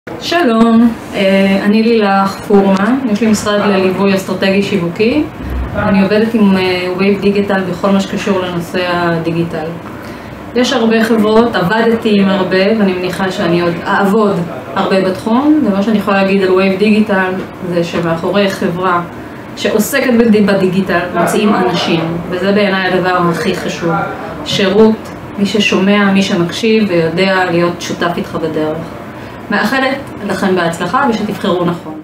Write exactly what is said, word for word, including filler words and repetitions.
שלום, אני לילך פורמן, יש לי משרד לליווי אסטרטגי שיווקי. אני עובדת עם וייב דיגיטל בכל מה שקשור לנושא הדיגיטל. יש הרבה חברות, עבדתי עם הרבה, ואני מניחה שאני עוד אעבוד הרבה בתחום. ומה שאני יכולה להגיד על וייב דיגיטל זה שמאחורי חברה שעוסקת בדיגיטל מציעים אנשים, וזה בעיניי הדבר הכי חשוב. שירות, מי ששומע, מי שמקשיב ויודע להיות שותף איתך בדרך. מאחלת לכם בהצלחה ושתבחרו נכון.